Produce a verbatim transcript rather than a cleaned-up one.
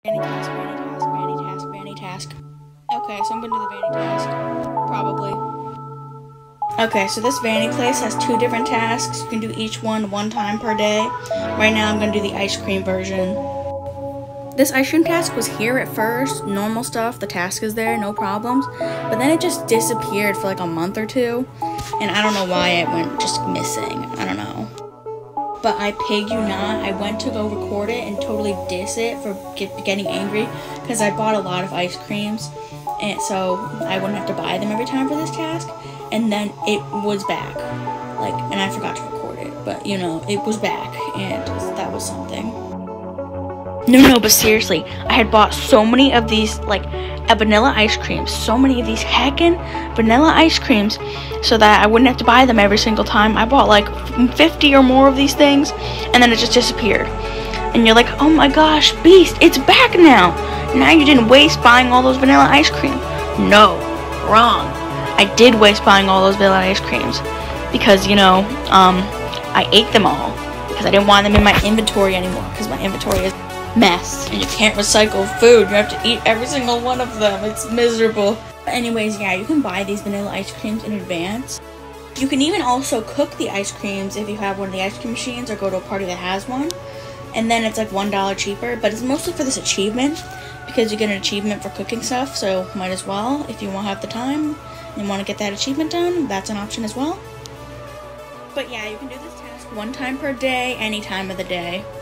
Vanny task, Vanny task, Vanny task, Vanny task. Okay, so I'm gonna do the Vanny task. Probably. Okay, so this Vanny place has two different tasks. You can do each one one time per day. Right now I'm gonna do the ice cream version. This ice cream task was here at first, normal stuff, the task is there, no problems. But then it just disappeared for like a month or two. And I don't know why it went just missing. I don't know. But I pig you not, I went to go record it and totally diss it for get, getting angry because I bought a lot of ice creams and so I wouldn't have to buy them every time for this task, and then it was back, like, and I forgot to record it, but you know, it was back and that was something. No, no, but seriously, I had bought so many of these, like, uh, vanilla ice creams, so many of these heckin' vanilla ice creams, so that I wouldn't have to buy them every single time. I bought like fifty or more of these things, and then it just disappeared. And you're like, oh my gosh, Beast, it's back now. Now you didn't waste buying all those vanilla ice cream. No, wrong. I did waste buying all those vanilla ice creams because, you know, um, I ate them all because I didn't want them in my inventory anymore because my inventory is mess and you can't recycle food. You have to eat every single one of them. It's miserable. Anyways, yeah, you can buy these vanilla ice creams in advance. You can even also cook the ice creams if you have one of the ice cream machines or go to a party that has one. And then it's like one dollar cheaper, but it's mostly for this achievement because you get an achievement for cooking stuff, so might as well, if you won't have the time and want to get that achievement done, that's an option as well. But yeah, you can do this task one time per day, any time of the day.